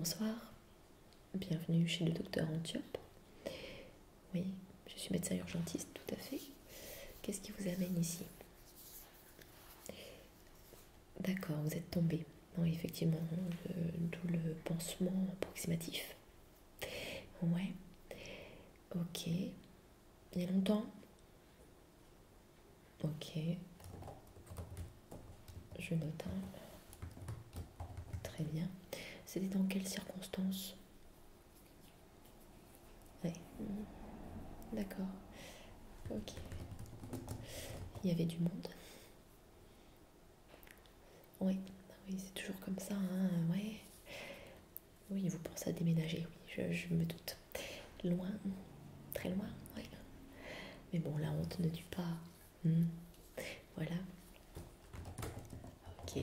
Bonsoir, bienvenue chez le docteur Antiope. Oui, je suis médecin urgentiste, tout à fait. Qu'est-ce qui vous amène ici? D'accord, vous êtes tombé. Oui, effectivement, d'où le pansement approximatif. Ouais, ok. Il y a longtemps? Ok. Je note. Très bien. C'était dans quelles circonstances? Oui. D'accord. Ok. Il y avait du monde? Oui. Oui, c'est toujours comme ça, hein. Ouais. Oui, vous pensez à déménager, oui, je me doute. Loin, très loin, oui. Mais bon, la honte ne tue pas. Voilà. Ok.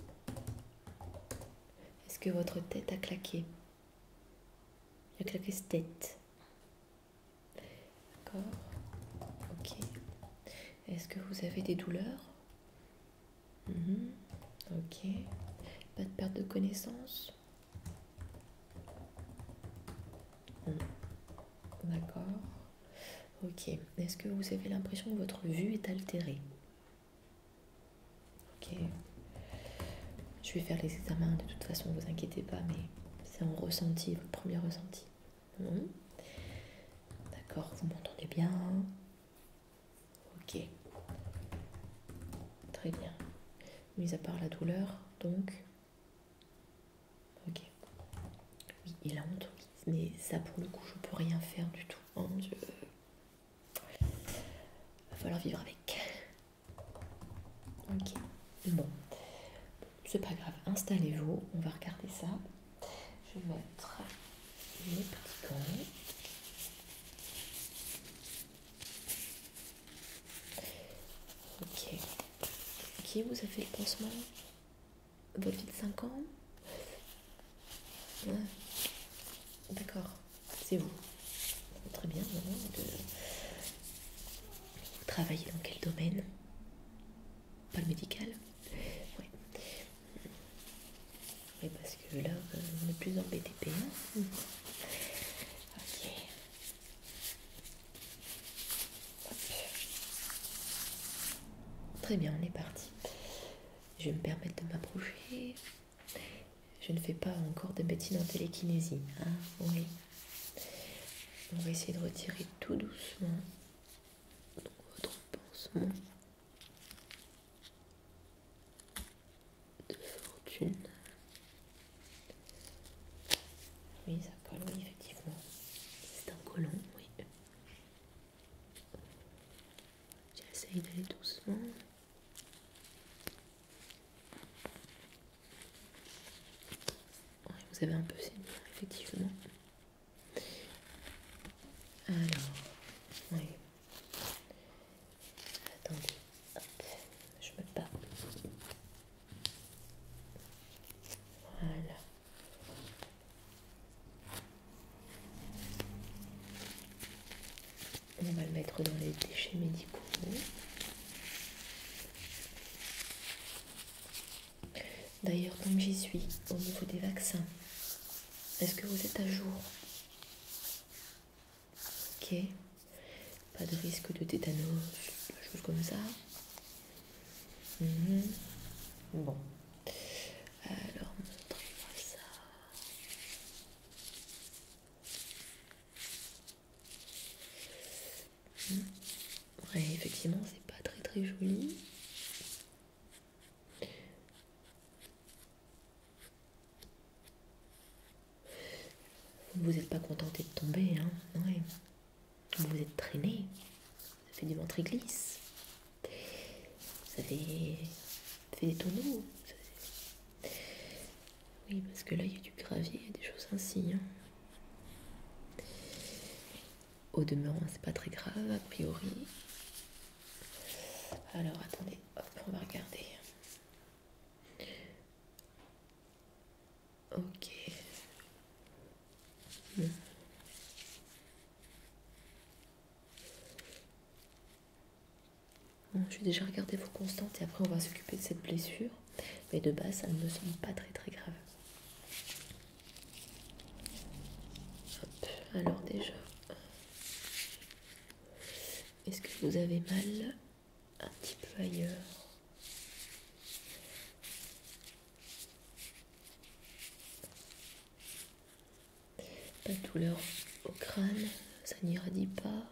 Est-ce que votre tête a claqué? Il a claqué cette tête. D'accord. Ok. Est-ce que vous avez des douleurs? Ok. Pas de perte de connaissance? D'accord. Ok. Est-ce que vous avez l'impression que votre vue est altérée? Ok. Je vais faire les examens de toute façon, ne vous inquiétez pas, mais c'est en ressenti, votre premier ressenti. D'accord, vous m'entendez bien? Ok. Très bien. Mis à part la douleur, donc. Ok. Oui, et la honte, oui. Mais ça, pour le coup, je peux rien faire du tout. Hein. Va falloir vivre avec. Ok. Bon. C'est pas grave. Installez-vous. On va regarder ça. Je vais mettre mes petits gants. Ok. Qui vous a fait le pansement? Votre fille de 5 ans? Ouais. D'accord. C'est vous. Très bien. Vous travaillez dans quel domaine? Pas le médical? Oui. Oui, parce que là, on n'est plus dans le BTP. Ok. Hop. Très bien, on est parti. Je vais me permettre de m'approcher. Je ne fais pas encore de médecine en télékinésie. Hein? Oui. On va essayer de retirer tout doucement votre pansement de fortune. Oui, ça colle, oui, effectivement. C'est un collant, oui. J'essaye d'aller doucement. Oui, vous avez un peu saigné, effectivement. Alors, oui. Attendez, hop, je me bats. Voilà. On va le mettre dans les déchets médicaux. D'ailleurs, comme j'y suis, au niveau des vaccins, est-ce que vous êtes à jour? Ok. Pas de risque de tétanos, de choses comme ça. Bon. Alors, montrez-moi ça. Ouais, effectivement, c'est pas très très joli. Vous n'êtes pas contenté de tomber, hein? Ouais. Vous vous êtes traîné. Ça fait du ventre-glisse. Vous avez fait des tonneaux. Oui, parce que là, il y a du gravier, des choses ainsi. Hein. Au demeurant, c'est pas très grave, a priori. Alors, attendez, hop, on va regarder. Ok. Bon. Bon, je vais déjà regarder vos constantes et après on va s'occuper de cette blessure. Mais de base, ça ne me semble pas très très grave. Alors déjà, est-ce que vous avez mal un petit peu ailleurs? Pas de douleur au crâne, ça n'irradie pas.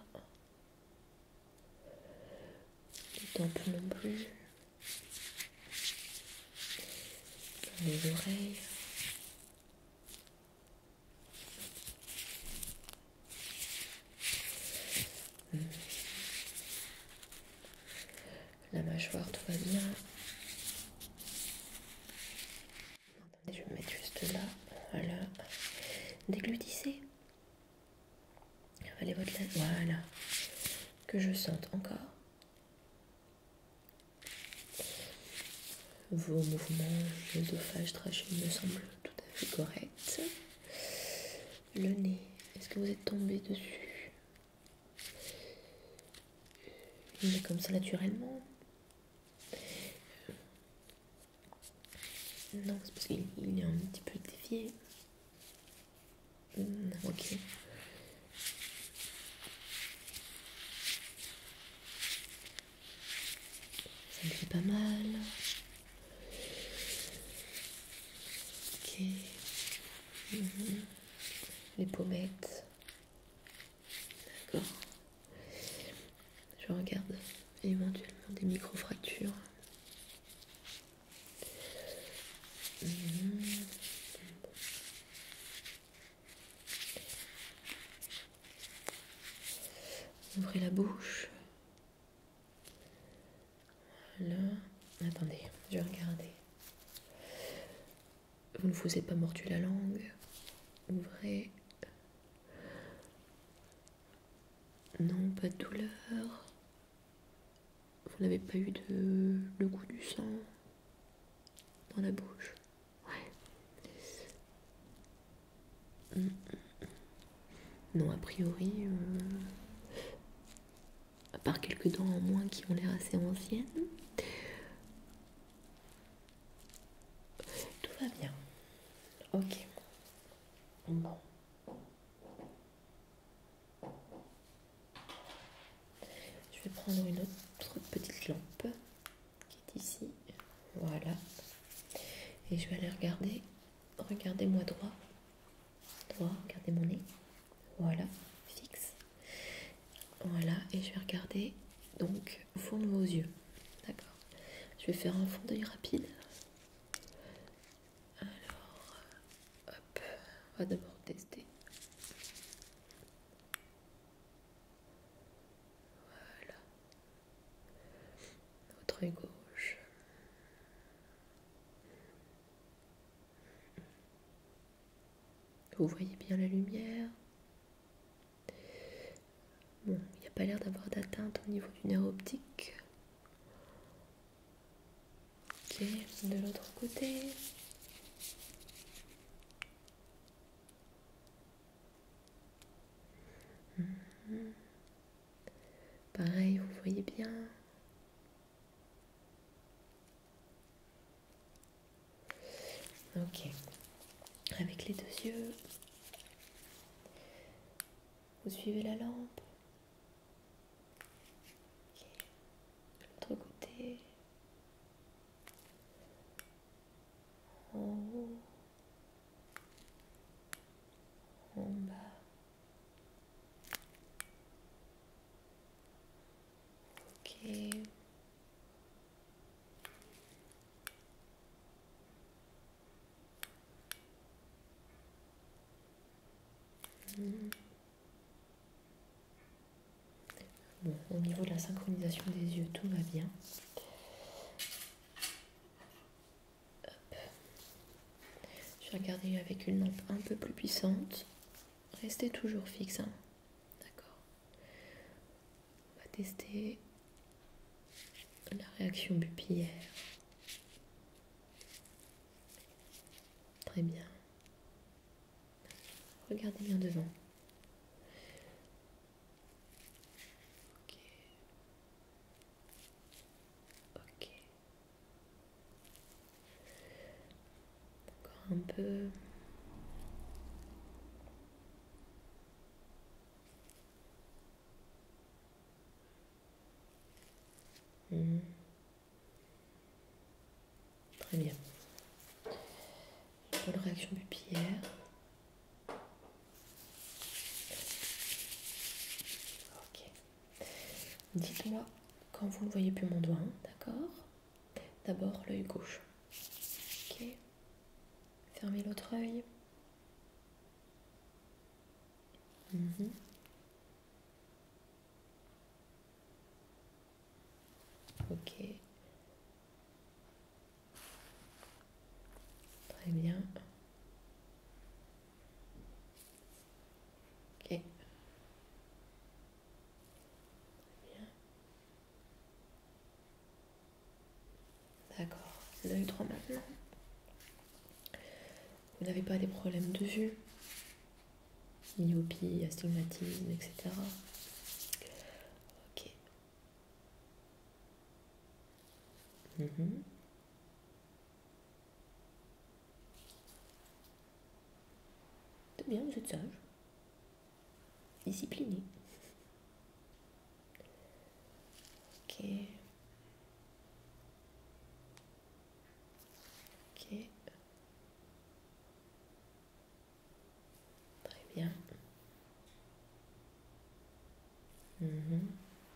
Les tempes non plus. Dans les oreilles. La mâchoire, tout va bien. Attendez, je vais me mettre juste là. Voilà. Déglutissez. Avalez votre langue. Voilà. Que je sente encore. Vos mouvements, l'œsophage traché me semblent tout à fait corrects. Le nez, est-ce que vous êtes tombé dessus? Il est comme ça naturellement? Non, c'est parce qu'il est un petit peu dévié. Ok. Ça me fait pas mal. Ok. Les pommettes. D'accord. Je regarde éventuellement des micro-fractures. Ouvrez la bouche. Voilà. Attendez, je vais regarder. Vous ne vous êtes pas mordu la langue. Ouvrez. Non, pas de douleur. Vous n'avez pas eu le goût du sang dans la bouche? Ouais. Non, a priori, à part quelques dents en moins qui ont l'air assez anciennes, tout va bien. Ok. Bon. Je vais prendre une autre petite lampe qui est ici. Voilà. Et je vais aller regarder. Regardez-moi droit. Droit, regardez mon nez. Voilà, fixe. Voilà, et je vais regarder donc au fond de vos yeux. D'accord. Je vais faire un fond d'œil rapide. Alors, hop, on va d'abord tester. Voilà. Votre œil gauche. Vous voyez bien la lumière. Bon, il n'y a pas l'air d'avoir d'atteinte au niveau du nerf optique. Ok, de l'autre côté. Pareil, vous voyez bien. Ok. Avec les deux yeux, vous suivez la lampe. Ok. De l'autre côté. En haut. En bas. Ok. Bon, au niveau de la synchronisation des yeux, tout va bien. Hop. Je vais regarder avec une lampe un peu plus puissante. Restez toujours fixe, hein. D'accord. On va tester la réaction pupillaire. Très bien. Regardez bien devant. Ok. Ok. Encore un peu. Mhm. Très bien. Bonne réaction pupillaire. Ok. Dites-moi quand vous ne voyez plus mon doigt, hein, d'accord? D'abord l'œil gauche. Ok. Fermez l'autre œil. Mhm. Ok. Très bien. Ok. Bien. D'accord. L'œil droit maintenant. Vous n'avez pas des problèmes de vue? Myopie, astigmatisme, etc. Ok. Mhm. C'est bien, vous êtes sage. Discipliné. Ok. Ok. Très bien. Mhm.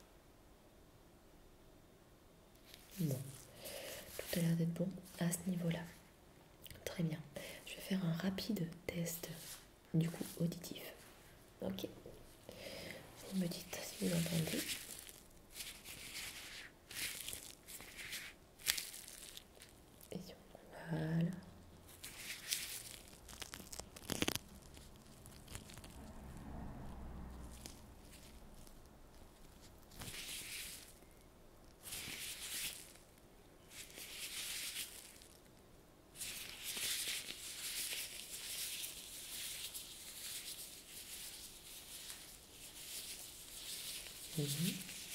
Bon. Tout a l'air d'être bon à ce niveau-là. Très bien. Je vais faire un rapide test, du coup, auditif. Ok. Vous me dites si vous entendez. Et si on... Voilà. Mhm.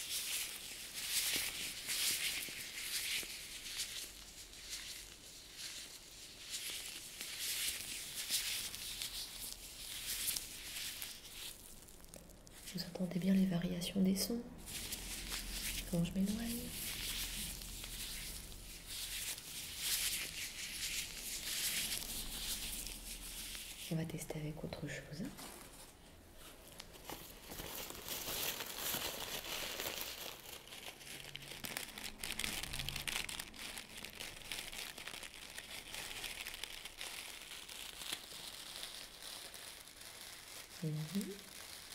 Vous entendez bien les variations des sons quand je m'éloigne. On va tester avec autre chose. Mhm.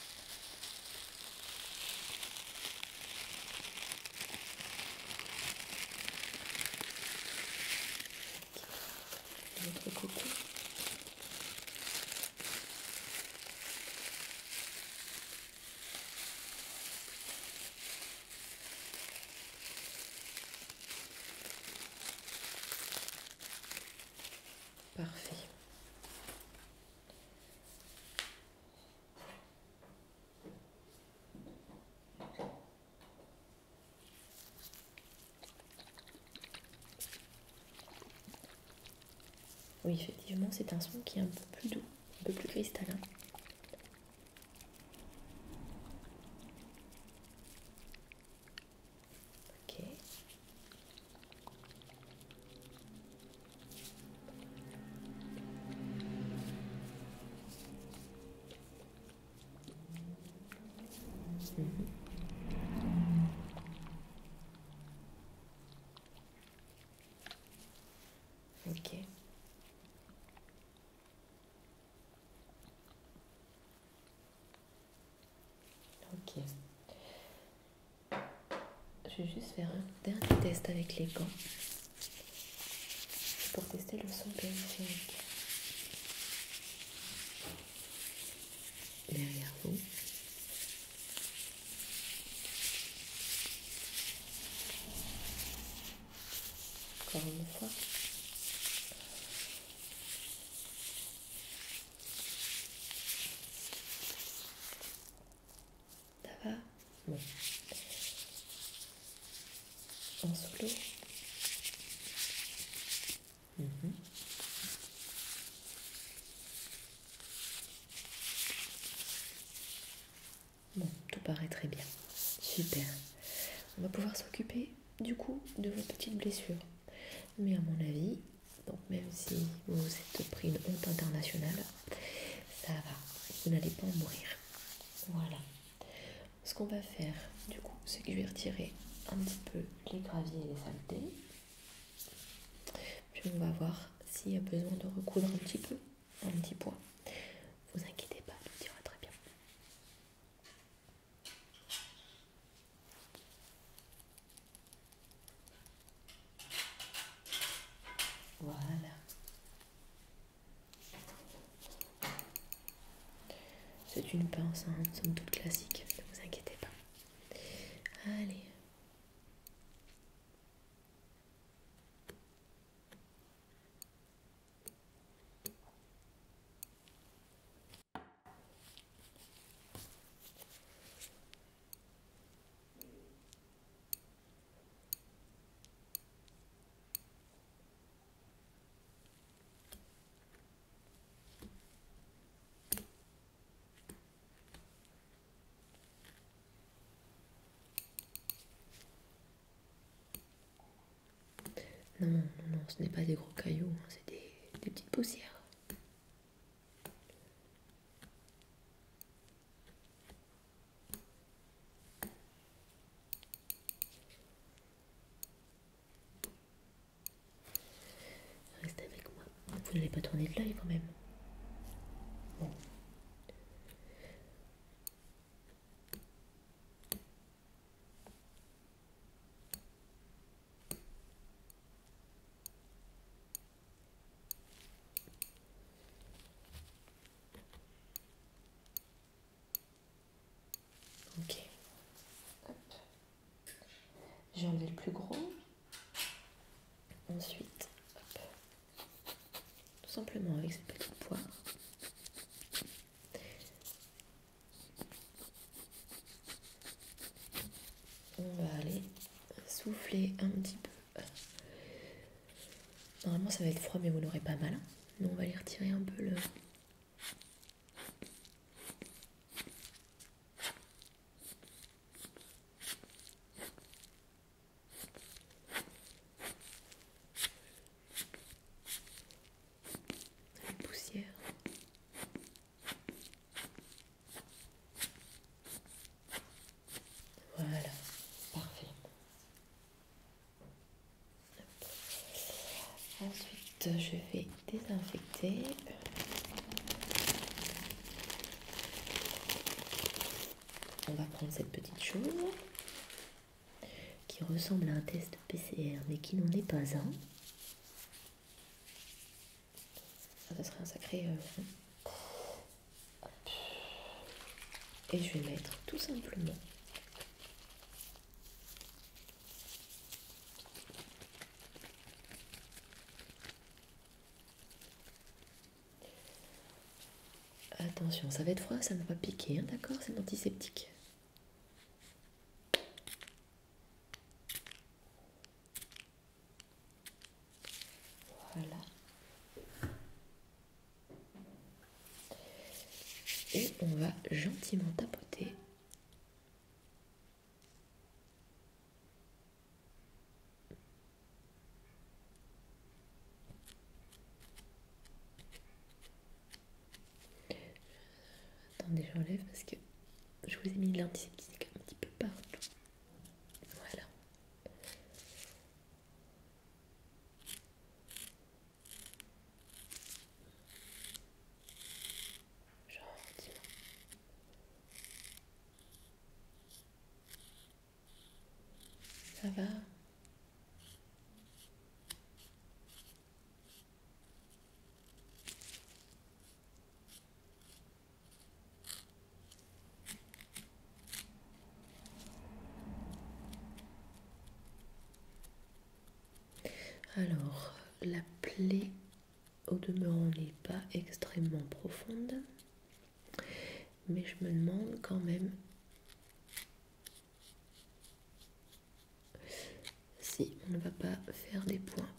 Votre coco. Parfait. Oui, effectivement, c'est un son qui est un peu plus doux, un peu plus cristallin. Ok. Mhm. Ok. Ok. Je vais juste faire un dernier test avec les gants pour tester le son périphérique. Derrière vous. Encore une fois. Ça va? Bon. En solo. Mhm. Bon, tout paraît très bien. Super. On va pouvoir s'occuper du coup de vos petites blessures. Mais à mon avis, donc même si vous êtes pris une honte internationale, ça va, vous n'allez pas en mourir. Voilà. Ce qu'on va faire, du coup, c'est que je vais retirer un petit peu les graviers et les saletés. Puis on va voir s'il y a besoin de recoudre un petit peu, un petit point. Vous inquiétez pas, tout ira très bien. Voilà. C'est une pince, hein, somme toute classique, ne vous inquiétez pas. Allez. Non, non, non, ce n'est pas des gros cailloux, hein, c'est des petites poussières. Restez avec moi. Vous n'allez pas tourner de l'œil quand même. Bon. Ok. Hop. J'ai enlevé le plus gros. Ensuite, hop. Tout simplement avec cette petite poire. On va aller souffler un petit peu. Normalement ça va être froid mais vous n'aurez pas mal. Hein. Mais on va aller retirer un peu le... la poussière. Voilà, parfait. Ensuite, je vais désinfecter. On va prendre cette petite chose qui ressemble à un test PCR mais qui n'en est pas un. Ça serait un sacré... Et je vais mettre tout simplement attention, ça va être froid, ça ne va pas piquer, hein, d'accord? C'est antiseptique. Voilà. Et on va gentiment tapoter. Attendez, j'enlève parce que je vous ai mis de l'antiseptique un petit peu partout. Voilà. Gentiment. Ça va? Alors, la plaie au demeurant n'est pas extrêmement profonde, mais je me demande quand même si on ne va pas faire des points.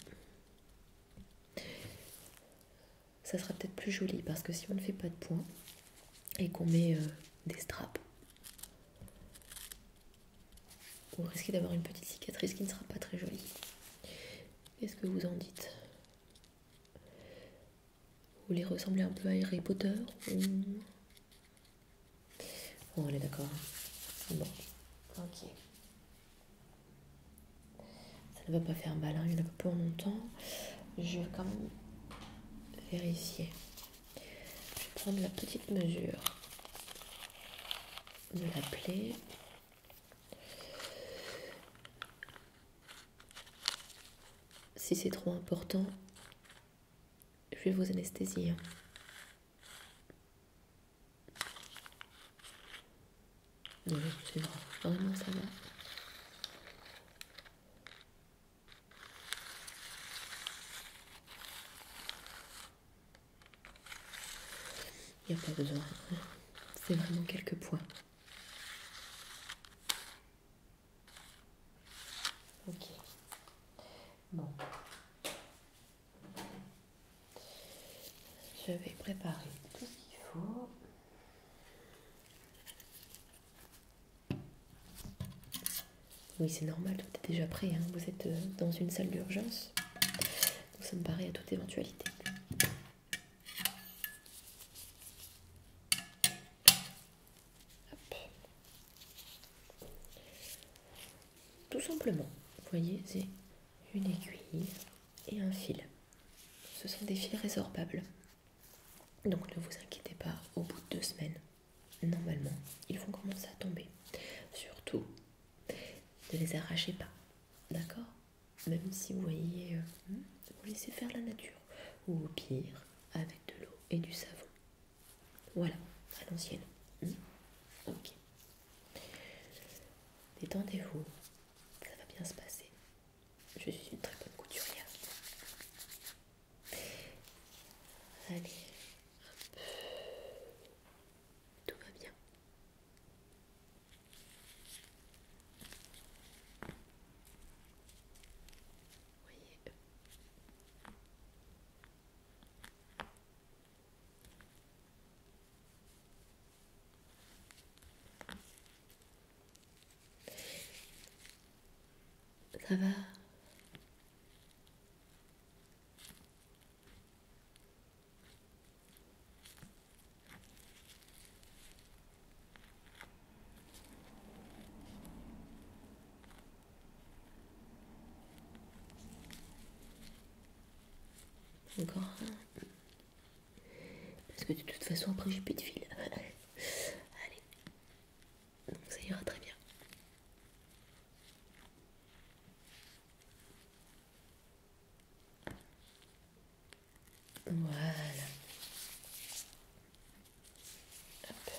Ça sera peut-être plus joli parce que si on ne fait pas de points et qu'on met des straps, vous risquez d'avoir une petite cicatrice qui ne sera pas très jolie. Qu'est-ce que vous en dites? Vous voulez ressembler un peu à Harry Potter ou... Bon, on est d'accord. Bon, ok. Ça ne va pas faire mal, hein. Il y en a pas pour longtemps. Je vais quand même vérifier. Je vais prendre la petite mesure de la plaie. Si c'est trop important, je vais vous anesthésier. Non, c'est vrai. Vraiment, ça va. Il n'y a pas besoin. C'est vraiment quelques points. Ok. Bon. Je vais préparer tout ce qu'il faut. Oui, c'est normal, tout est déjà prêt. Hein. Vous êtes dans une salle d'urgence. Donc ça me paraît à toute éventualité. Hop. Tout simplement, vous voyez, c'est une aiguille et un fil. Ce sont des fils résorbables. Donc ne vous inquiétez pas, au bout de 2 semaines, normalement, ils vont commencer à tomber. Surtout, ne les arrachez pas, d'accord? Même si vous voyez, vous laissez faire la nature. Ou au pire, avec de l'eau et du savon. Voilà, à l'ancienne. Ok. Détendez-vous, ça va bien se passer. Je suis une très bonne couturière. Allez, hop. Tout va bien. Vous voyez. Ça va? Encore un. Parce que de toute façon, après, j'ai plus de fil. Allez. Donc, ça ira très bien. Voilà. Hop.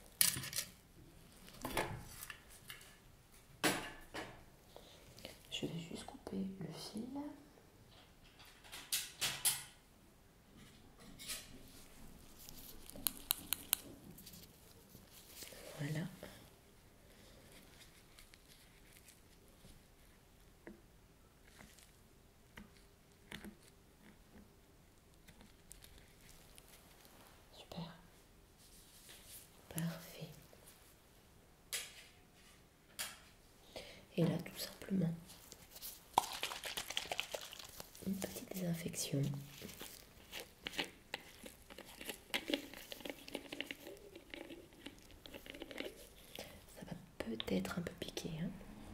Je vais juste couper le fil. Voilà. Super. Parfait. Et là, tout simplement, une petite désinfection. Ça va peut-être un peu piquer, hein.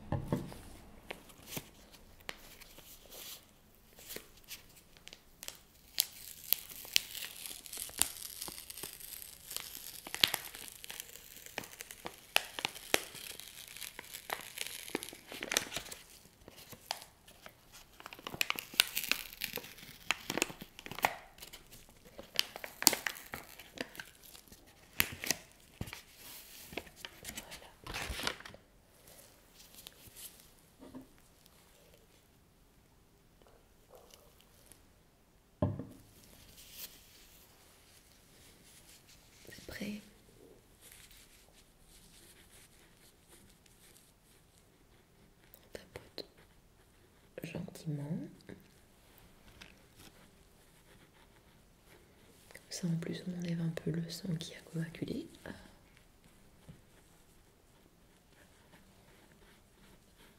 C'est prêt. On tapote gentiment. Comme ça, en plus, on enlève un peu le sang qui a coagulé.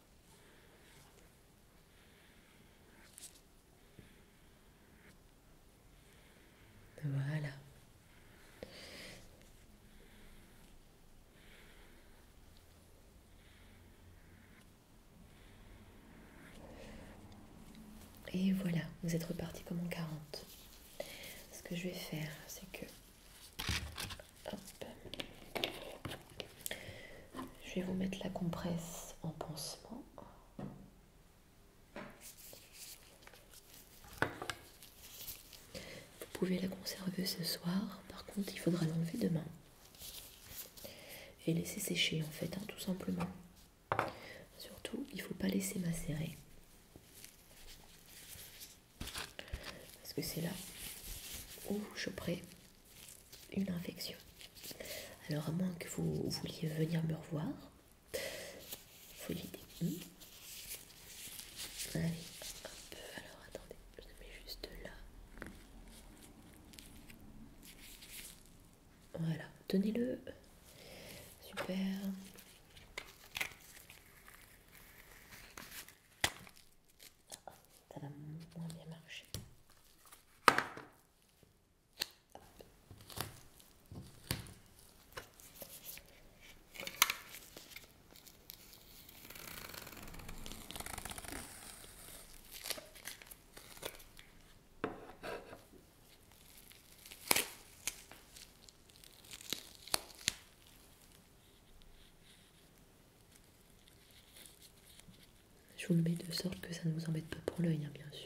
Et voilà, vous êtes reparti comme en 40. Ce que je vais faire, c'est que... Hop, je vais vous mettre la compresse en pansement. Vous pouvez la conserver ce soir. Par contre, il faudra l'enlever demain. Et laisser sécher en fait, hein, tout simplement. Surtout, il ne faut pas laisser macérer. Parce que c'est là où vous choperez une infection. Alors à moins que vous vouliez venir me revoir, faut l'idée. Allez, hop, alors attendez, je le mets juste là. Voilà, tenez-le. Super. Ça va moins bien marcher. Je vous le mets de sorte que ça ne vous embête pas pour l'œil, hein, bien sûr.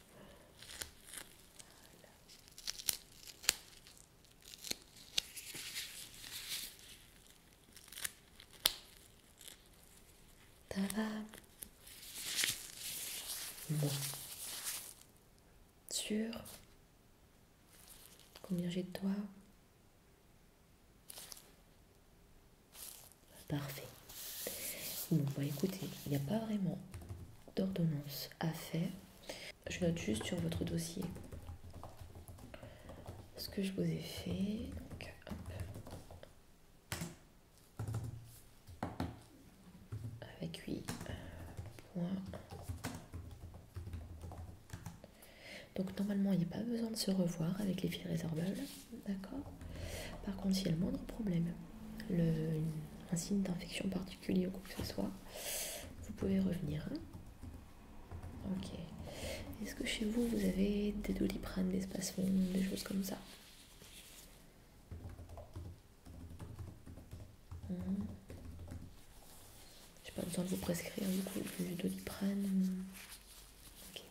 Ça va? Bon. Sûr? Combien j'ai de toi? Parfait. Bon, bah écoutez, il n'y a pas vraiment d'ordonnance à faire. Je note juste sur votre dossier ce que je vous ai fait. Donc, hop. Avec 8 points. Donc normalement, il n'y a pas besoin de se revoir avec les fils résorbables. D'accord? Par contre, s'il y a le moindre problème, un signe d'infection particulier ou quoi que ce soit, vous pouvez revenir. Hein? Ok. Est-ce que chez vous, vous avez des Doliprane, des spasmons, des choses comme ça? J'ai pas besoin de vous prescrire du coup du Doliprane. Ok.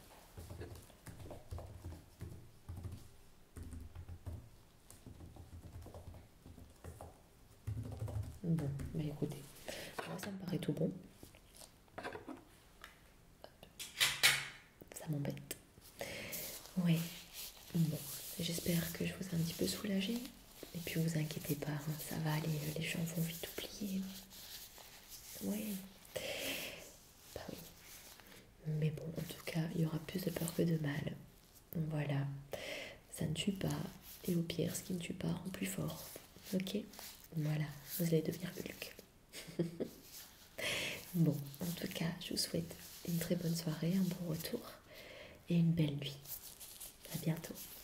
Bon, bah écoutez, moi ça me paraît tout bon. Ça m'embête. Ouais. Bon, j'espère que je vous ai un petit peu soulagé. Et puis vous inquiétez pas, hein, ça va aller, les gens vont vite oublier. Ouais. Bah oui. Mais bon, en tout cas, il y aura plus de peur que de mal. Voilà. Ça ne tue pas. Et au pire, ce qui ne tue pas rend plus fort. Ok? Voilà. Vous allez devenir Hulk. Bon, en tout cas, je vous souhaite une très bonne soirée, un bon retour et une belle nuit. À bientôt.